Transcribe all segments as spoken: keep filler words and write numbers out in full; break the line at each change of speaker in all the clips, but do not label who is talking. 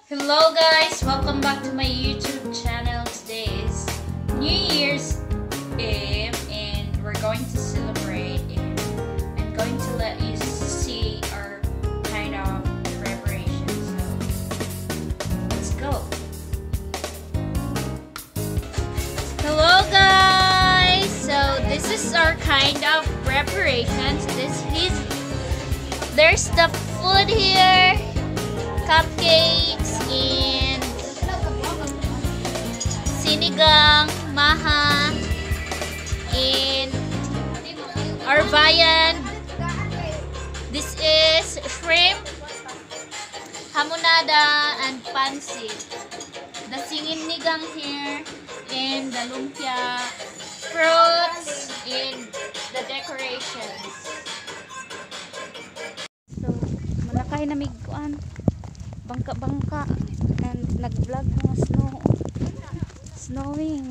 Hello guys, welcome back to my YouTube channel. Today is New Year's Eve and we're going to celebrate, and I'm going to let you see our kind of preparation. So let's go. Hello guys, so this is our kind of preparations. This is there's the food here. Cupcakes and sinigang, maha, and our viand. This is shrimp, hamonada, and pansit. The sinigang here, and the lumpia, fruits, and the decorations. So, manakay na miguan. Bangka-bangka and nag-vlog ng snow snowing.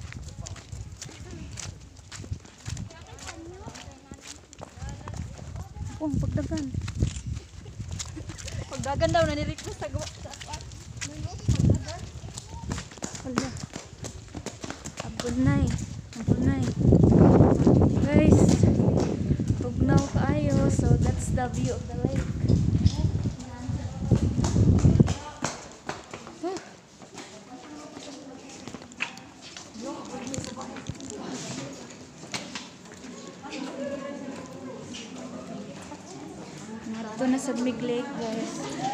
Oh, pagdagan pagdagan daw na ni-request sa gawa sa pagdagan. Wala abunay abunay guys, tugnaw kaayo. So that's the view of the lake. Ito na sa Big Lake, guys.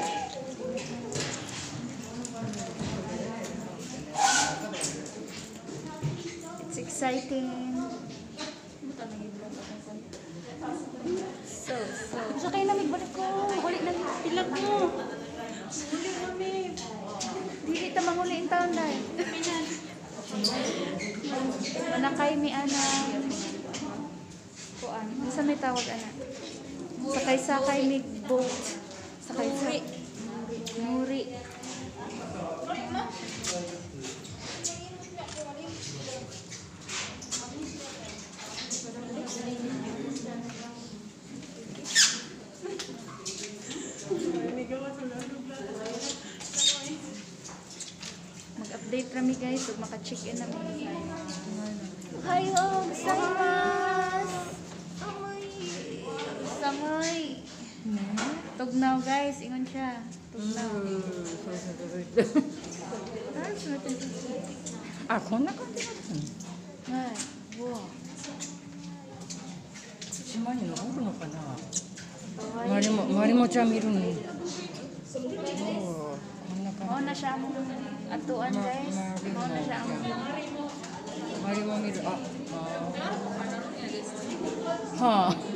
It's exciting. So, so. Sa kayo namig, balik ko. Balik na pilag mo. Huli kami. Dili ta manguli in taon na. Manakay mi ana. Kuan. Sa may tawag ana. Sakay-sakay may boat. Sakay-sakay. Muri. Mag-update kami guys. So maka-check in namin. Hayo, gozaimasu. Samay. Tugnaw guys, ingon siya. Tugnaw.
Ah, こんな感じだったの。
はい。wow。
島に登るのかな。周りも周りもちゃん見るのに。こんな
Mao
感じ。
na siya among atuan guys. Mao na siya among
周りも見る。あ、あ。はあ。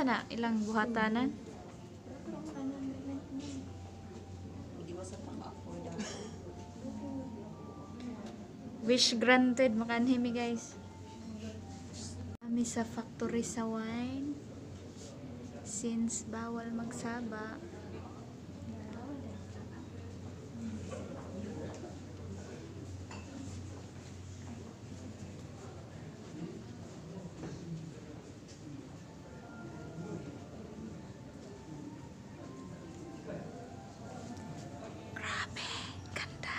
na ilang buhatanan? Wish granted makanhimi guys. Kami sa factory sa wine. Since bawal magsaba. Grabe, ganda.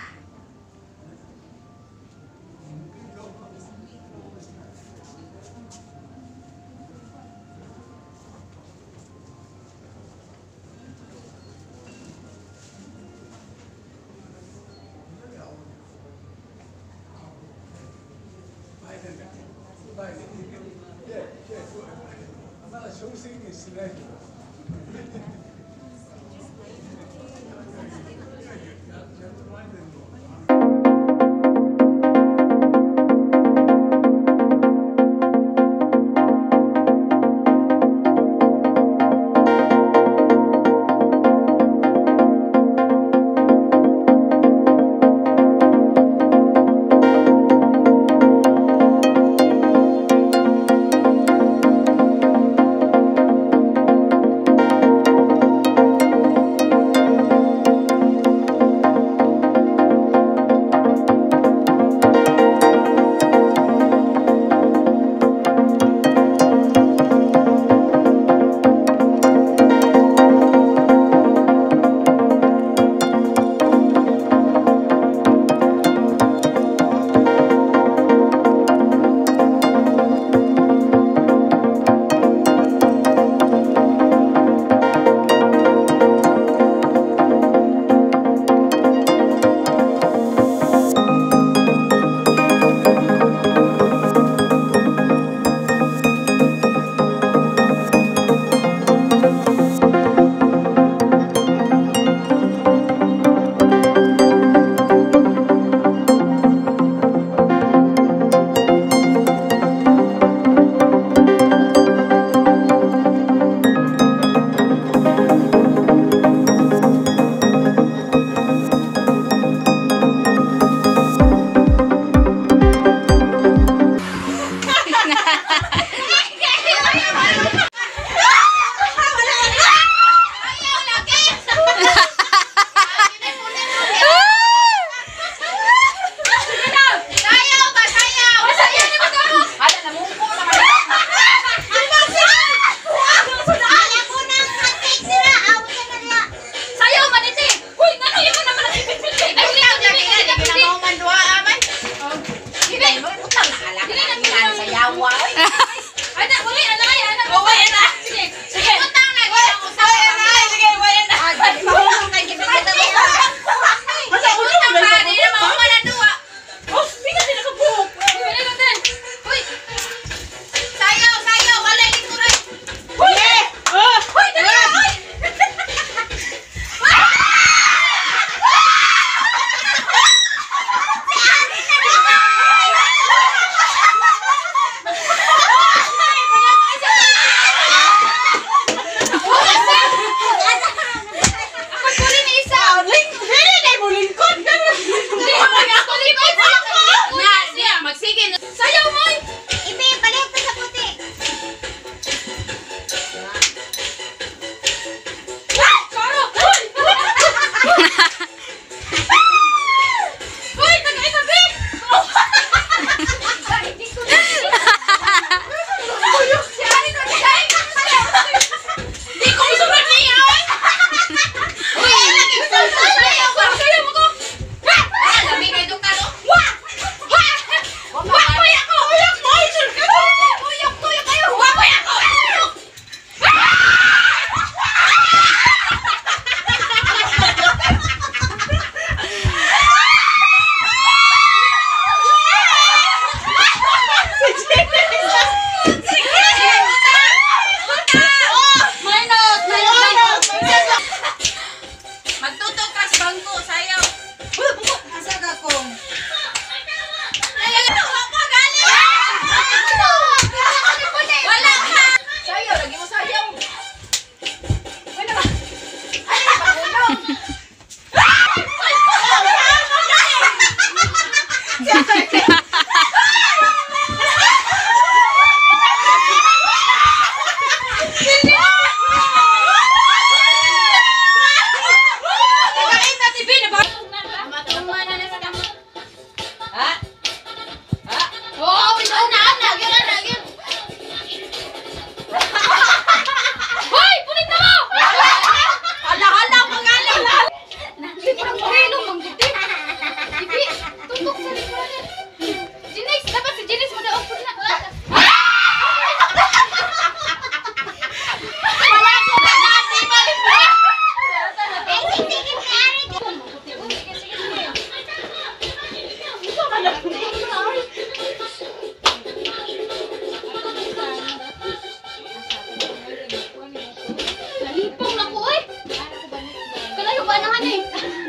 honey.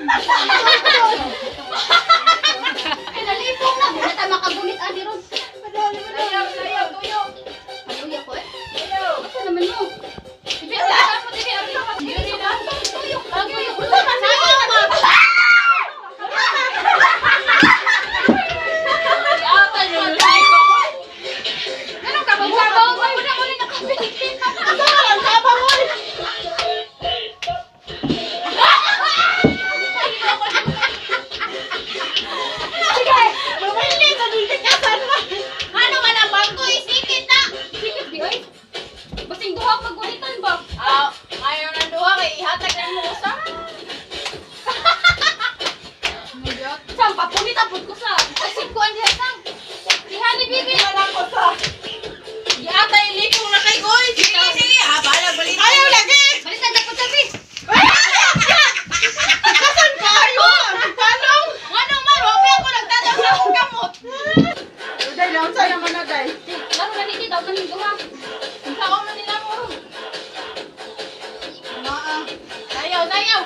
Ay, nalipong na. Wala tayo makagunit, Adi Ron. Ayaw, ayaw, tuyo. Tuyo ko eh. Asa naman mo? Ibig sabihin mo, Dili, Abi. Tuyo na. Tuyo. Tuyo. Sayang ka. Yata yun. Ganun ka, magsabaw. Wala ko rin nakapilipin. Ang sabaw mo. Sige, bumili sa dulce ka saan mo? Ano man ang bangko, isikit na. Isikit di ay. Basing duha pagunitan ba? Ah, ayaw ng duha kay ihatag na mo sa. Sang papunit apod ko sa. Asig ko ang diha sang. Ihani bibi. Wala ko sa. Yata ilipong na kay Goy. Sige, sige. Ah, bahala balitan. Ayaw lagi. Balitan na ko sabi. Kasan kayo? Paano? Ano man, wabi ako nagtataw sa akong kamot. Day, daw sa naman na, Day. Laro na niti, daw kaning duha. Ang tao na nila mo. Maa. Sayaw, sayaw.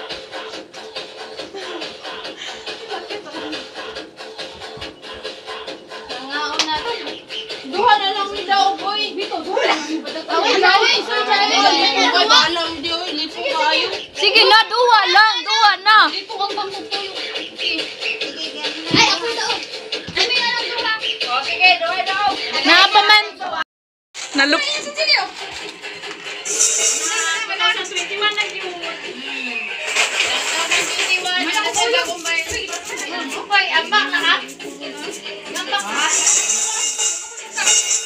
Nangaon na. Duha na lang ni daw, boy. Bito, duha lang. Away, away. Soy, soy. Bahala mo di, oy. Lipo kayo.
Sige na, duwa lang, duwa na.
Lipo kang bangkot kayo. Ay, ako daw. Kami nga lang duha. O, sige, duha daw.
Napaman. Nalup.
Ambak na ka? Ambak ka?